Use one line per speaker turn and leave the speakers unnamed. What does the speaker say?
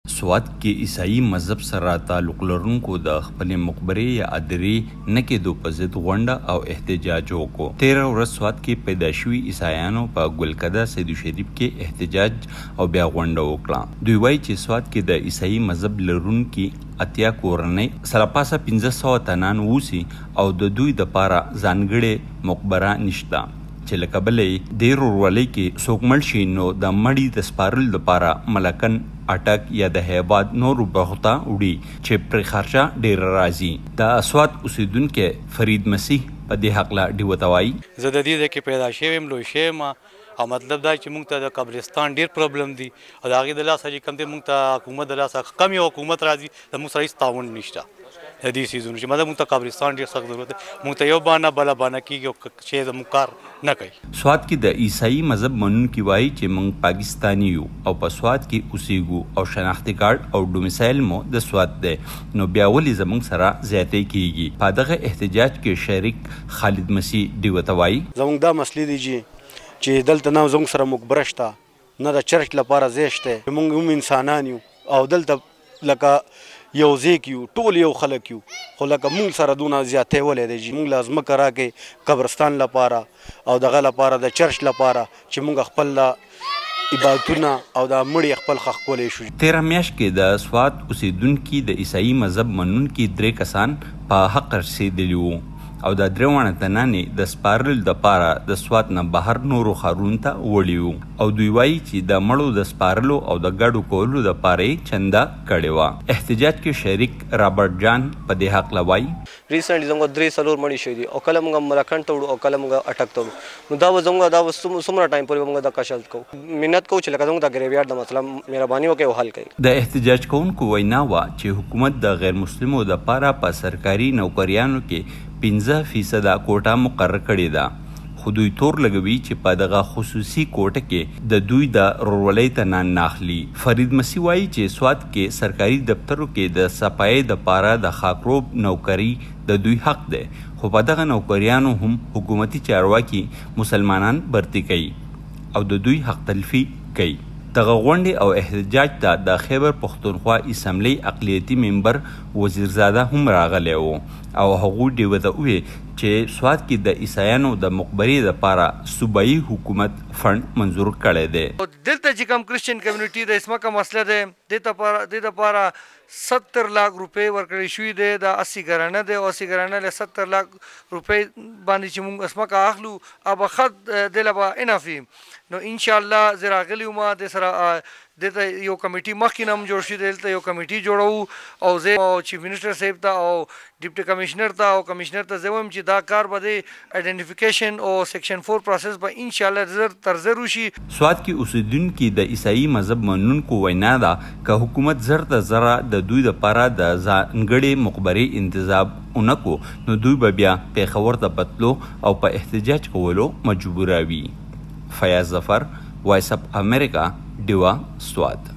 سوات کې عیسائی مذهب سره تعلق لرونکو د خپل مقبرې یا ادرې نه کېدو په ضد غونډه او احتجاج وکړو. 13 ورځ سوات کې پیدا شوي عیسایانو په ګلکده سید شریف کې احتجاج او بیا غونډه وکړه. دوی وایي چې سوات کې د عیسائی مذهب لرونکي اتیا کورنۍ سرپاسه 1500 تنان ووسي او د دوی دپاره ځانګړې مقبره نشته چې له کبله یې ډېر ورورولۍ کې څوک مړ شي نو د مړي د سپارلو دپاره ملکن اټک یا د هیباد نورو برخو ته وړي چې پرې خرچه ډېره راځي. د سوات اوسېدونکی فرید مسیح په دې هکله ډېوه ته وایي:
زه د دې ځای کې پیدا شوی یم، لوی شوی یم، او مطلب دا چې موږ ته د قبرستان ډېر پرابلم دی او د هغې د لاسه چې کوم دی موږ ته حکومت د لاسه کم یو حکومت راځي د موږ سره هېڅ تعاون نشته د دې څیزونو چې مطلب موږ ته قبرستان ډېر سخت ضرورت دی. موږ ته یو بانه بله بانه کېږي او چې زموږ کار نه کوي.
سوات کې د عیسائی مذهب منونکي وایي چې موږ پاکستاني یو او په سوات کې اوسېږو او شناختي کارډ او ډومیسایل مو د سوات دی، نو بیا ولې زموږ سره زیاتی کېږي؟ په دغه احتجاج کې شریک خالد مسیح ډېوه ته وایي:
زموږ دا مسلې دی چې دلته نه زموږ سره مقبره شته، نه د چرچ لپاره ځای شته. موږ هم انسانان یو او دلته لکه یو ځای کې یو، ټول یو خلک یو، خو لکه موږ سره دونه زیاتی ولی دی چې موږ له ځمکه راکړئ قبرستان لپاره او دغه لپاره د چرچ لپاره چې موږ خپل عبادتونه او د مړي خپل ښخ کولی شو.
13 میاشت کې د سوات اوسېدونکي د عیسائی مذهب منونکي 3 کسان په حق رسېدلي وو او د 3 واړه تنانې د سپارلو دپاره د سوات نه بهر نورو ښارونو ته وړي وو او دوی وایي چې د مړو د سپارلو او د ګډو کولو دپاره یې چنده کړې وه. احتجاج کې شریک رابرټ جان په دې هکله وایي:
ریسنټلی زموږ 3-4 مړي شوي دي او کله موږ ملکن ته وړو او کله موږ اټک ته وړو، نو دا به زموږ دا څومره ټایم پورې موږ دغه شل کوو. منت کوو چې لکه زموږ د ګریویارډ د مسله مهرباني وکړئ او حل کړئ.
د احتجاج کوونکو وینا وه چې حکومت د غیر مسلمو دپاره په سرکاري نوکریانو کې 15% کوټه مقرر کړې ده، خو دوی تور لګوي چې په دغه خصوصي کوټه کې د دوی د ورورولۍ تنان نه اخلي. فرید مسیح وایي چې سوات کې سرکاري دفترو کې د صفایۍ دپاره د خاکروب نوکري د دوی حق دی، خو په دغه نوکریانو هم حکومتي چارواکي مسلمانان برتي کوي او د دوی حق تلفي کوي. دغه غونډې او احتجاج ته د خیبر پښتونخوا اسمبلی اقلیتي ممبر وزیرزاده هم راغلی و او هغوی ډېوه ته وویل چې سوات کې د عیسایانو د مقبرې دپاره صوبایي حکومت فنډ منظور کړی دی.
دلته چې کوم کرسچن کمیونټي د ځمکه مسله دی، دې دپاره 70 لاک روپۍ ورکړی شوي دی. د 80 ګرانه دی او 80 ګرانه له 70 لاک روپۍ باندې چې موږ ځمکه اخلو ابه خط دله به انف وي. نو انشاءالله زه راغلی وم د سره دلته یو کمیټي مخکې نه هم جوړ شي، دلته یو کمیټي جوړوو او زه چیف منسټر صاحب ته او ډیپټي کمشنر ته او کمشنر ته زه وایم چې دا کار به د آیډنټیفیکیشن او سیکشن 4 پروسس به انشاءالله تر زر وشي.
سوات کې اوسېدونکي د عیسائی مذهب منونکو وینا ده که حکومت زر ته زره د دوی دپاره د ځانګړې مقبرې انتظام ونه کړو نو دوی به بیا پېښور ته بتلو او په احتجاج کولو مجبوره وي. فیاض ظفر، وایس اف امریکا، ډیوه، سوات.